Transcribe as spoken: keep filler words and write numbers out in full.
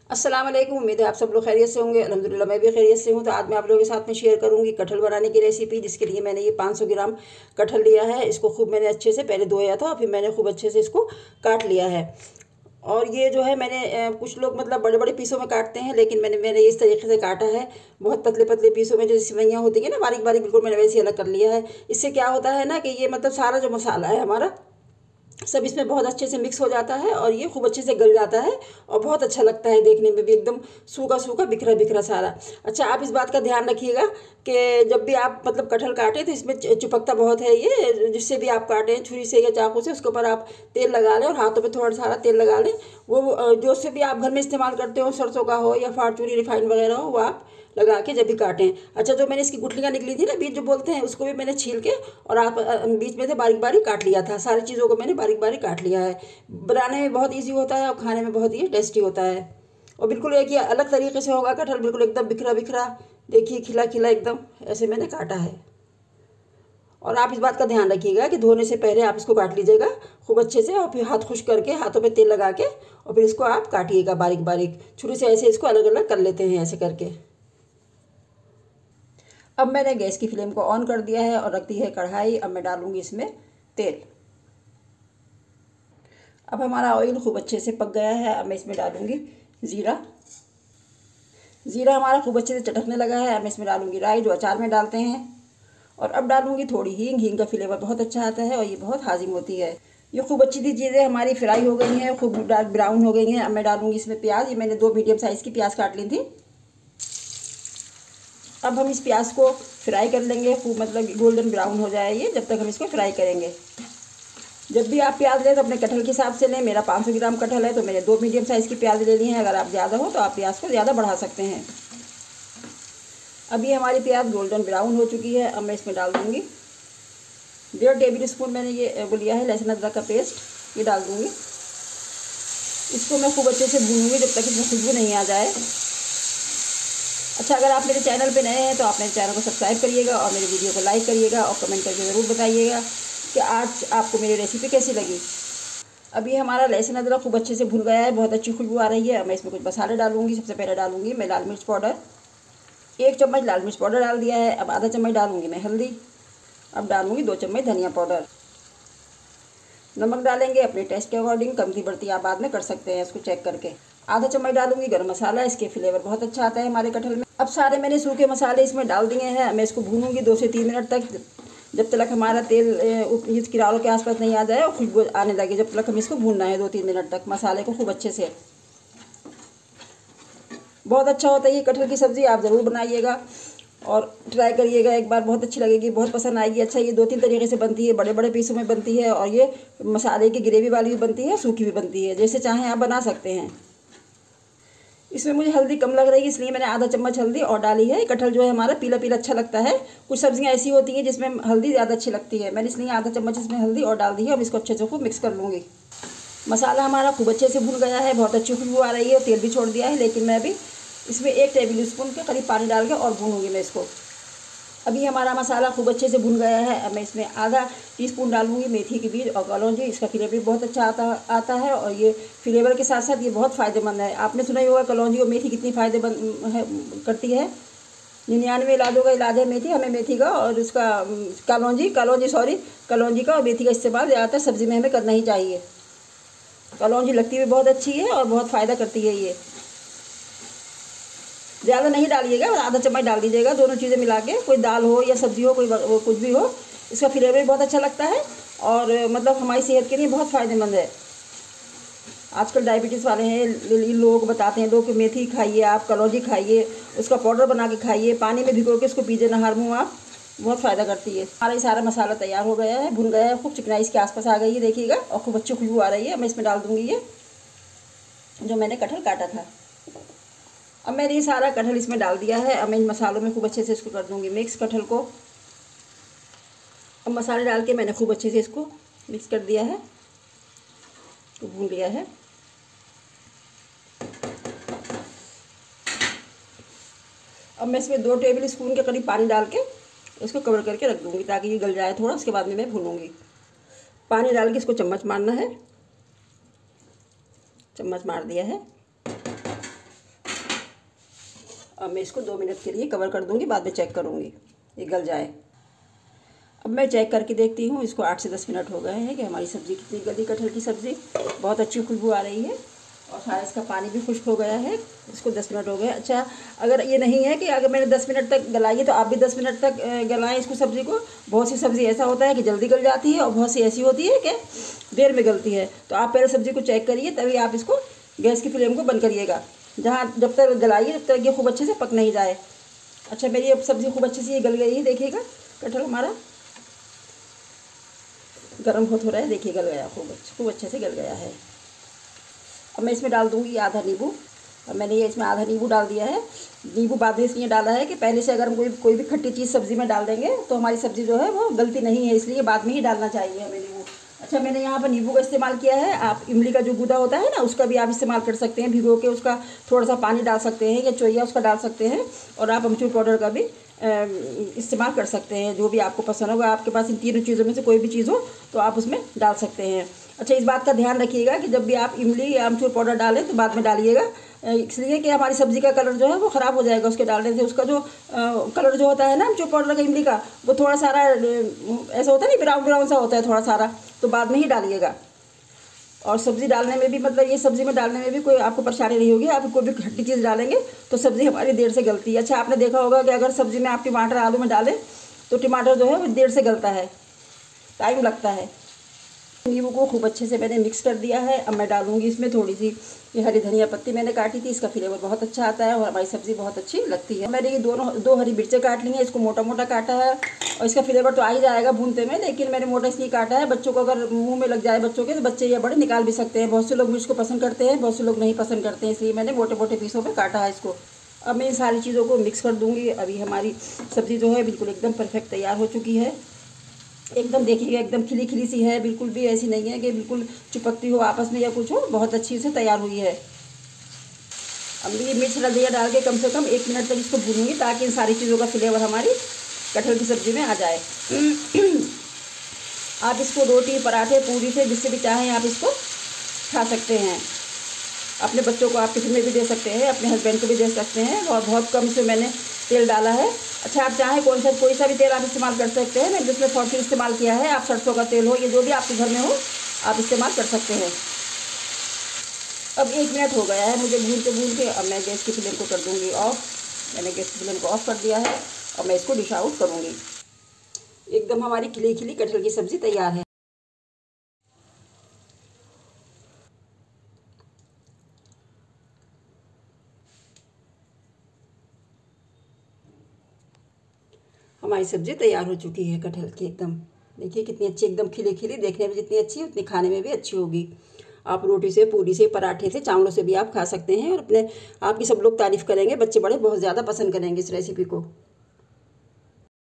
अस्सलाम वालेकुम। उम्मीद है आप सब लोग खैरियत से होंगे। अल्हम्दुलिल्लाह मैं भी खैरियत से हूँ। तो आज मैं आप लोगों के साथ में शेयर करूँगी कटहल बनाने की रेसिपी, जिसके लिए मैंने ये पाँच सौ ग्राम कटहल लिया है। इसको खूब मैंने अच्छे से पहले धोया था और फिर मैंने खूब अच्छे से इसको काट लिया है। और ये जो है मैंने कुछ लोग मतलब बड़े बड़े पीसों में काटते हैं, लेकिन मैंने मैंने इस तरीके से काटा है, बहुत पतले पतले पीसों में। जो सिवैयाँ होती है ना, बारीक बारीक, बिल्कुल मैंने वैसे अलग कर लिया है। इससे क्या होता है ना कि ये मतलब सारा जो मसाला है हमारा सब इसमें बहुत अच्छे से मिक्स हो जाता है और ये खूब अच्छे से गल जाता है और बहुत अच्छा लगता है देखने में भी, एकदम सूखा सूखा बिखरा बिखरा सारा। अच्छा, आप इस बात का ध्यान रखिएगा कि जब भी आप मतलब कटहल काटें तो इसमें चिपकता बहुत है ये, जिससे भी आप काटें छुरी से या चाकू से, उसके ऊपर आप तेल लगा लें और हाथों पे थोड़ा सारा तेल लगा लें। वो जो से भी आप घर में इस्तेमाल करते हो, सरसों का हो या फार्चूनी रिफाइंड वगैरह हो, वो आप लगा के जब भी काटें। अच्छा, जो मैंने इसकी गुठलियाँ निकली थी ना, बीज जो बोलते हैं, उसको भी मैंने छील के और आप बीच में से बारीक बारीक काट लिया था। सारी चीज़ों को मैंने बारीक बारीक काट लिया है। बनाने में बहुत ईजी होता है और खाने में बहुत ही टेस्टी होता है। और बिल्कुल एक ही अलग तरीके से होगा कटहल, बिल्कुल एकदम बिखरा बिखरा, देखिए खिला खिला एकदम ऐसे मैंने काटा है। और आप इस बात का ध्यान रखिएगा कि धोने से पहले आप इसको काट लीजिएगा खूब अच्छे से, और फिर हाथ खुश करके हाथों पे तेल लगा के और फिर इसको आप काटिएगा बारीक बारीक छुरी से। ऐसे इसको अलग अलग कर लेते हैं ऐसे करके। अब मैंने गैस की फ्लेम को ऑन कर दिया है और रख दी है कढ़ाई। अब मैं डालूंगी इसमें तेल। अब हमारा ऑयल खूब अच्छे से पक गया है। अब मैं इसमें डालूंगी ज़ीरा। ज़ीरा हमारा खूब अच्छे से चटकने लगा है। अब मैं इसमें डालूंगी राई, जो अचार में डालते हैं। और अब डालूंगी थोड़ी हींग। हींग का फ्लेवर बहुत अच्छा आता है और ये बहुत हाजिम होती है। ये खूब अच्छी सी चीज़ें हमारी फ्राई हो गई हैं, खूब डार्क ब्राउन हो गई हैं। अब मैं डालूंगी इसमें प्याज। ये मैंने दो मीडियम साइज़ की प्याज काट ली थी। अब हम इस प्याज को फ्राई कर लेंगे खूब, मतलब गोल्डन ब्राउन हो जाए ये, जब तक हम इसको फ्राई करेंगे। जब भी आप प्याज लें तो अपने कटहल के हिसाब से लें। मेरा पाँच सौ ग्राम कटहल है तो मैंने दो मीडियम साइज़ की प्याज ले ली हैं। अगर आप ज़्यादा हो तो आप प्याज को ज़्यादा बढ़ा सकते हैं। अभी हमारी प्याज गोल्डन ब्राउन हो चुकी है। अब मैं इसमें डाल दूँगी डेढ़ टेबल स्पून मैंने ये वो लिया है लहसुन अदरक का पेस्ट, ये डाल दूँगी। इसको मैं खूब अच्छे से भूनूंगी जब तक इसमें खुशबू नहीं आ जाए। अच्छा, अगर आप मेरे चैनल पे नए हैं तो आप मेरे चैनल को सब्सक्राइब करिएगा और मेरे वीडियो को लाइक करिएगा और कमेंट करके ज़रूर बताइएगा कि आज आपको मेरी रेसिपी कैसी लगी। अभी हमारा लहसुन अदरक खूब अच्छे से भुन गया है, बहुत अच्छी खुशबू आ रही है। अब मैं इसमें कुछ मसाले डालूंगी। सबसे पहले डालूंगी मैं लाल मिर्च पाउडर, एक चम्मच लाल मिर्च पाउडर डाल दिया है। अब आधा चम्मच डालूंगी मैं हल्दी। अब डालूंगी दो चम्मच धनिया पाउडर। नमक डालेंगे अपने टेस्ट के अकॉर्डिंग, कमती बढ़ती आप बाद में कर सकते हैं इसको चेक करके। आधा चम्मच डालूंगी गरम मसाला, इसके फ्लेवर बहुत अच्छा आता है हमारे कटहल में। अब सारे मैंने सूखे मसाले इसमें डाल दिए हैं। मैं इसको भूनूंगी दो से तीन मिनट तक, जब तक हमारा तेल इस किनारों के आसपास नहीं आ जाए और खुशबू आने लगे, जब तक हम इसको भूनना है दो तीन मिनट तक मसाले को खूब अच्छे से। बहुत अच्छा होता है ये कटहल की सब्ज़ी, आप ज़रूर बनाइएगा और ट्राई करिएगा एक बार, बहुत अच्छी लगेगी, बहुत पसंद आएगी। अच्छा, ये दो तीन तरीके से बनती है, बड़े बड़े पीसों में बनती है और ये मसाले की ग्रेवी वाली भी बनती है, सूखी भी बनती है, जैसे चाहें आप बना सकते हैं। इसमें मुझे हल्दी कम लग रही है इसलिए मैंने आधा चम्मच हल्दी और डाली है। कटहल जो है हमारा पीला पीला अच्छा लगता है। कुछ सब्जियां ऐसी होती हैं जिसमें हल्दी ज़्यादा अच्छी लगती है, मैंने इसलिए आधा चम्मच इसमें हल्दी और डाल दी है। अब इसको अच्छे से खूब मिक्स कर लूँगी। मसाला हमारा खूब अच्छे से भुन गया है, बहुत अच्छी खुशबू आ रही है, तेल भी छोड़ दिया है। लेकिन मैं अभी इसमें एक टेबल स्पून के करीब पानी डाल के और भूनूंगी मैं इसको। अभी हमारा मसाला खूब अच्छे से भुन गया है। अब मैं इसमें आधा टीस्पून डालूंगी मेथी के बीज और कलौंजी। इसका फ्लेवर भी बहुत अच्छा आता आता है और ये फ्लेवर के साथ साथ ये बहुत फ़ायदेमंद है। आपने सुना ही होगा कलौंजी और मेथी कितनी फ़ायदेमंद है करती है। निन्यानवे इलाजों का इलाज है मेथी। हमें मेथी का और उसका कलौंजी कलौंजी सॉरी कलौंजी का और मेथी का इस्तेमाल ज़्यादातर सब्ज़ी में हमें करना ही चाहिए। कलौंजी लगती भी बहुत अच्छी है और बहुत फ़ायदा करती है ये। ज़्यादा नहीं डालिएगा, आधा चम्मच डाल दीजिएगा, दोनों चीज़ें मिला के। कोई दाल हो या सब्ज़ी हो, कोई कुछ भी हो, इसका फ्लेवर भी बहुत अच्छा लगता है और मतलब हमारी सेहत के लिए बहुत फ़ायदेमंद है। आजकल डायबिटीज़ वाले हैं लोग बताते हैं लोग कि मेथी खाइए, आप कलौंजी खाइए, उसका पाउडर बना के खाइए, पानी में भिगो के उसको पीजिए नहर मुँह, आप बहुत फ़ायदा करती है। हमारा ये सारा मसाला तैयार हो गया है, भुन गया है, खूब चिकनाई इसके आसपास आ गई है, देखिएगा, और खूब अच्छी खुशबू आ रही है। मैं इसमें डाल दूँगी ये जो मैंने कटहल काटा था। अब मैंने ये सारा कटहल इसमें डाल दिया है। अब मैं इन मसालों में खूब अच्छे से इसको कर दूंगी मिक्स कटहल को। अब मसाले डाल के मैंने खूब अच्छे से इसको मिक्स कर दिया है, तो भून लिया है। अब मैं इसमें दो टेबल स्पून के करीब पानी डाल के इसको कवर करके रख दूंगी ताकि ये गल जाए थोड़ा। उसके बाद में मैं भूनूंगी। पानी डाल के इसको चम्मच मारना है, चम्मच मार दिया है। अब मैं इसको दो मिनट के लिए कवर कर दूँगी, बाद में चेक करूँगी ये गल जाए। अब मैं चेक करके देखती हूँ, इसको आठ से दस मिनट हो गए हैं कि हमारी सब्ज़ी कितनी गली, कटहल की सब्ज़ी बहुत अच्छी खुशबू आ रही है और सारा इसका पानी भी खुश्क हो गया है। इसको दस मिनट हो गए। अच्छा, अगर ये नहीं है कि अगर मैंने दस मिनट तक गलाई है तो आप भी दस मिनट तक गलाएं इसको सब्ज़ी को। बहुत सी सब्ज़ी ऐसा होता है कि जल्दी गल जाती है और बहुत सी ऐसी होती है कि देर में गलती है। तो आप पहले सब्ज़ी को चेक करिए, तभी आप इसको गैस की फ्लेम को बंद करिएगा। जहाँ जब तक गलाइए तब तक ये खूब अच्छे से पक नहीं जाए। अच्छा, मेरी अब सब्ज़ी खूब अच्छे से ये गल गई है, देखिएगा कटहल हमारा गर्म बहुत हो रहा है, देखिए गल गया, खूब खूब अच्छे से गल गया है। अब मैं इसमें डाल दूँगी आधा नींबू। अब मैंने ये इसमें आधा नींबू डाल दिया है। नींबू बाद में इसलिए डाला है कि पहले से अगर हम कोई कोई भी खट्टी चीज़ सब्ज़ी में डाल देंगे तो हमारी सब्ज़ी जो है वो गलती नहीं है, इसलिए बाद में ही डालना चाहिए हमें नींबू। अच्छा, मैंने यहाँ पर नींबू का इस्तेमाल किया है। आप इमली का जो गूदा होता है ना, उसका भी आप इस्तेमाल कर सकते हैं, भिगो के उसका थोड़ा सा पानी डाल सकते हैं या चोइया उसका डाल सकते हैं। और आप अमचूर पाउडर का भी इस्तेमाल कर सकते हैं, जो भी आपको पसंद होगा। आपके पास इन तीनों चीज़ों में से कोई भी चीज़ हो तो आप उसमें डाल सकते हैं। अच्छा, इस बात का ध्यान रखिएगा कि जब भी आप इमली या अमचूर पाउडर डालें तो बाद में डालिएगा, इसलिए कि हमारी सब्ज़ी का कलर जो है वो ख़राब हो जाएगा उसके डालने से। उसका जो आ, कलर जो होता है ना अमचूर पाउडर का, इमली का, वो थोड़ा सारा ऐसा होता है नहीं, ब्राउन ब्राउन सा होता है थोड़ा सारा, तो बाद में ही डालिएगा। और सब्ज़ी डालने में भी, मतलब ये सब्ज़ी में डालने में भी कोई आपको परेशानी नहीं होगी। आप कोई भी खट्टी चीज़ डालेंगे तो सब्ज़ी हमारी देर से गलती है। अच्छा, आपने देखा होगा कि अगर सब्ज़ी में आप टमाटर आलू में डालें तो टमाटर जो है वो देर से गलता है, टाइम लगता है। नींबू को खूब अच्छे से मैंने मिक्स कर दिया है। अब मैं डालूंगी इसमें थोड़ी सी ये हरी धनिया पत्ती मैंने काटी थी, इसका फ्लेवर बहुत अच्छा आता है और हमारी सब्ज़ी बहुत अच्छी लगती है। मैंने ये दोनों दो हरी मिर्चें काट ली हैं, इसको मोटा मोटा काटा है और इसका फ्लेवर तो आ ही जाएगा भूनते में, लेकिन मैंने मोटा इसलिए काटा है, बच्चों को अगर मुँह में लग जाए बच्चों के तो बच्चे ये बड़े निकाल भी सकते हैं। बहुत से लोग मिर्च को पसंद करते हैं, बहुत से लोग नहीं पसंद करते हैं, इसलिए मैंने मोटे मोटे पीसों में काटा है इसको। अब मैं इन सारी चीज़ों को मिक्स कर दूँगी। अभी हमारी सब्ज़ी जो है बिल्कुल एकदम परफेक्ट तैयार हो चुकी है। एकदम देखिएगा एकदम खिली खिली सी है, बिल्कुल भी ऐसी नहीं है कि बिल्कुल चिपकती हो आपस में या कुछ हो, बहुत अच्छी से तैयार हुई है। अब ये मिर्च हल्दिया डाल के कम से कम एक मिनट तक इसको भूनूंगी ताकि इन सारी चीज़ों का फ्लेवर हमारी कटहल की सब्ज़ी में आ जाए। आप इसको रोटी, पराठे, पूरी से जिससे भी चाहें आप इसको खा सकते हैं। अपने बच्चों को आप टिफिन में भी दे सकते हैं, अपने हस्बैंड को भी दे सकते हैं। और बहुत कम से मैंने तेल डाला है। अच्छा, आप चाहें कौन सा कोई सा भी तेल आप इस्तेमाल कर सकते हैं। मैं जिसमें फॉर्चून इस्तेमाल किया है, आप सरसों का तेल हो, ये जो भी आपके घर में हो आप इस्तेमाल कर सकते हैं। अब एक मिनट हो गया है मुझे भून के भून के। अब मैं गैस की फ्लेम को कर दूँगी ऑफ। मैंने गैस की फ्लेम को ऑफ कर दिया है और मैं इसको डिश आउट करूँगी। एकदम हमारी खिली खिली कटहल की सब्ज़ी तैयार है। हमारी सब्ज़ी तैयार हो चुकी है कटहल की। एकदम देखिए कितनी अच्छी, एकदम खिली खिली, देखने में जितनी अच्छी उतनी खाने में भी अच्छी होगी। आप रोटी से, पूरी से, पराठे से, चावलों से भी आप खा सकते हैं और अपने आपकी सब लोग तारीफ़ करेंगे। बच्चे बड़े बहुत ज़्यादा पसंद करेंगे इस रेसिपी को।